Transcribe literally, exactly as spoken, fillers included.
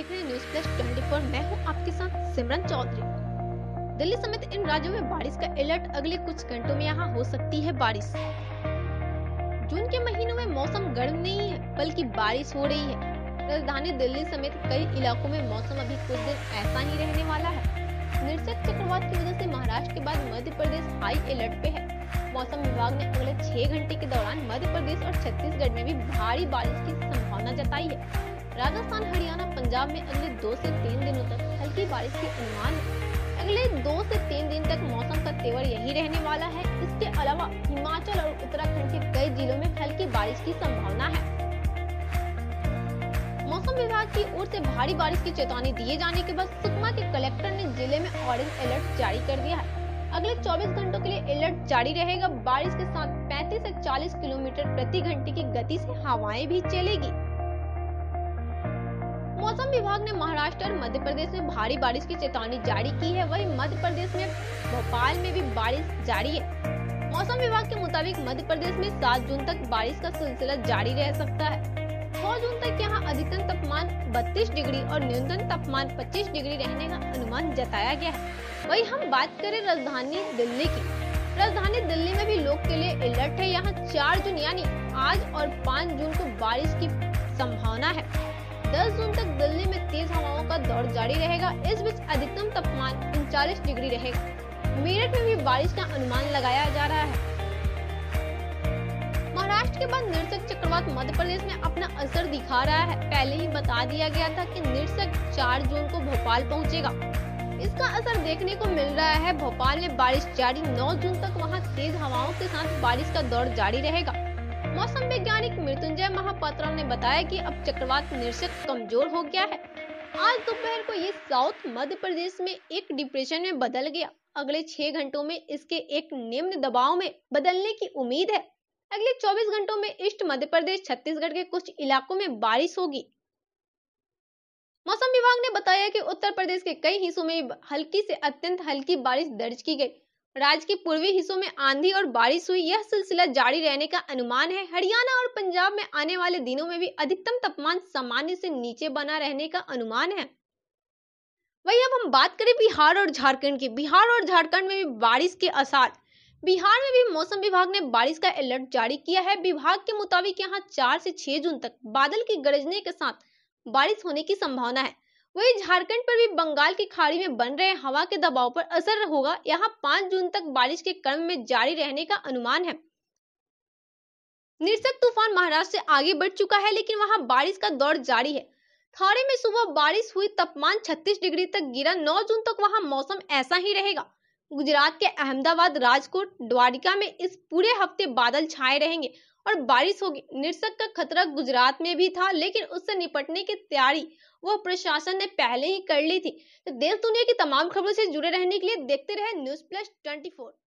देख रहे हैं न्यूज प्लस चौबीस। मैं हूं आपके साथ सिमरन चौधरी। दिल्ली समेत इन राज्यों में बारिश का अलर्ट। अगले कुछ घंटों में यहां हो सकती है बारिश। जून के महीनों में मौसम गर्म नहीं है बल्कि बारिश हो रही है। राजधानी दिल्ली समेत कई इलाकों में मौसम अभी कुछ दिन ऐसा ही रहने वाला है। निसर्ग चक्रवात की वजह से महाराष्ट्र के बाद मध्य प्रदेश हाई अलर्ट पे है। मौसम विभाग ने अगले छह घंटे के दौरान मध्य प्रदेश और छत्तीसगढ़ में भी भारी बारिश की संभावना जताई है। राजस्थान, हरियाणा, पंजाब में अगले दो से तीन दिनों तक हल्की बारिश की अनुमान है। अगले दो से तीन दिन तक मौसम का तेवर यही रहने वाला है। इसके अलावा हिमाचल और उत्तराखंड के कई जिलों में हल्की बारिश की संभावना है। मौसम विभाग की ओर से भारी बारिश की चेतावनी दिए जाने के बाद सुकमा के कलेक्टर ने जिले में ऑरेंज अलर्ट जारी कर दिया है। अगले चौबीस घंटों के लिए अलर्ट जारी रहेगा। बारिश के साथ पैंतीस से चालीस किलोमीटर प्रति घंटे की गति से हवाएं भी चलेगी। मौसम विभाग ने महाराष्ट्र और मध्य प्रदेश में भारी बारिश की चेतावनी जारी की है। वहीं मध्य प्रदेश में भोपाल में भी बारिश जारी है। मौसम विभाग के मुताबिक मध्य प्रदेश में सात जून तक बारिश का सिलसिला जारी रह सकता है। छह जून तक यहां अधिकतम तापमान बत्तीस डिग्री और न्यूनतम तापमान पच्चीस डिग्री रहने का अनुमान जताया गया है। वहीं हम बात करें राजधानी दिल्ली की। राजधानी दिल्ली में भी लोग के लिए अलर्ट है। यहाँ चार जून यानी आज और पाँच जून को बारिश की संभावना है। दस जून तक दिल्ली में तेज हवाओं का दौर जारी रहेगा। इस बीच अधिकतम तापमान उनचालीस डिग्री रहेगा। मेरठ में भी बारिश का अनुमान लगाया जा रहा है। महाराष्ट्र के बाद निसर्ग चक्रवात मध्य प्रदेश में अपना असर दिखा रहा है। पहले ही बता दिया गया था कि निसर्ग चार जून को भोपाल पहुंचेगा। इसका असर देखने को मिल रहा है। भोपाल में बारिश जारी। नौ जून तक वहां तेज हवाओं के साथ बारिश का दौर जारी रहेगा। मौसम वैज्ञानिक मृत्युंजय महापात्रा ने बताया कि अब चक्रवात निसर्ग कमजोर हो गया है। आज दोपहर को ये साउथ मध्य प्रदेश में एक डिप्रेशन में बदल गया। अगले छह घंटों में इसके एक निम्न दबाव में बदलने की उम्मीद है। अगले चौबीस घंटों में ईस्ट मध्य प्रदेश, छत्तीसगढ़ के कुछ इलाकों में बारिश होगी। मौसम विभाग ने बताया कि उत्तर प्रदेश के कई हिस्सों में हल्की से अत्यंत हल्की बारिश दर्ज की गई। राज्य के पूर्वी हिस्सों में आंधी और बारिश हुई। यह सिलसिला जारी रहने का अनुमान है। हरियाणा और पंजाब में आने वाले दिनों में भी अधिकतम तापमान सामान्य से नीचे बना रहने का अनुमान है। वहीं अब हम बात करें बिहार और झारखंड की। बिहार और झारखंड में भी बारिश के आसार। बिहार में भी मौसम विभाग ने बारिश का अलर्ट जारी किया है। विभाग के मुताबिक यहाँ चार से छह जून तक बादल की गरजने के साथ बारिश होने की संभावना है। वहीं झारखंड पर भी बंगाल की खाड़ी में बन रहे हवा के दबाव पर असर होगा। यहाँ पाँच जून तक बारिश के क्रम में जारी रहने का अनुमान है। निसर्ग तूफान महाराष्ट्र से आगे बढ़ चुका है, लेकिन वहां बारिश का दौर जारी है। थाने में सुबह बारिश हुई, तापमान छत्तीस डिग्री तक गिरा। नौ जून तक वहां मौसम ऐसा ही रहेगा। गुजरात के अहमदाबाद, राजकोट, द्वारिका में इस पूरे हफ्ते बादल छाए रहेंगे और बारिश होगी। निसर्ग का खतरा गुजरात में भी था, लेकिन उससे निपटने की तैयारी वो प्रशासन ने पहले ही कर ली थी। तो देश दुनिया की तमाम खबरों से जुड़े रहने के लिए देखते रहे न्यूज प्लस चौबीस।